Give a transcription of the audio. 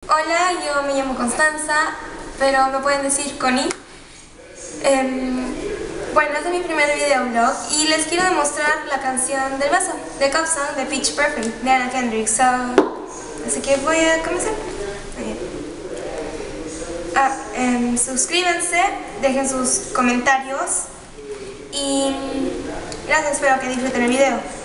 Hola, yo me llamo Constanza, pero me pueden decir Connie. Bueno, este es mi primer videoblog y les quiero demostrar la canción del beso, de Cup Song de Pitch Perfect, de Anna Kendrick. Así que voy a comenzar. Suscríbanse, dejen sus comentarios y gracias, espero que disfruten el video.